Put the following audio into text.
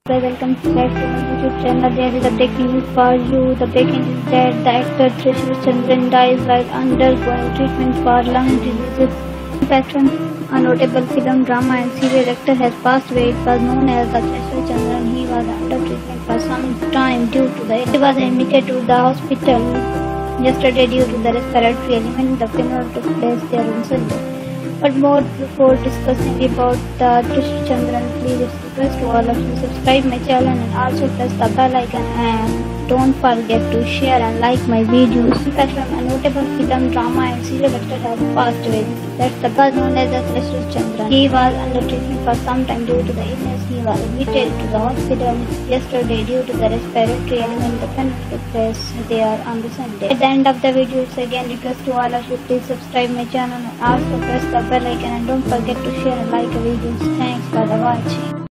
Welcome back to my YouTube channel. There is a breaking news for you. The breaking is that the actor Trishul Chandran dies while undergoing treatment for lung diseases. In fact, a notable film, drama and serial actor has passed away. It was known as the Trishul Chandran. He was under treatment for some time due to the he was admitted to the hospital yesterday due to the respiratory ailment. The funeral took place there on Sunday. But more before discussing about the Trishul Chandran, please request to all of you subscribe my channel and also press the bell icon and don't forget to share and like my videos. In fact, a notable film, drama and serial actor has passed away. That's the person known as the Trishul Chandran. He was under treatment for some time due to the illness. He was admitted to the hospital yesterday due to the respiratory ailment. The funeral took place there on the Sunday. At the end of the video, it's again request to all of you, please subscribe my channel and also press the bell icon and don't forget to share and like the videos. Thanks for the watching.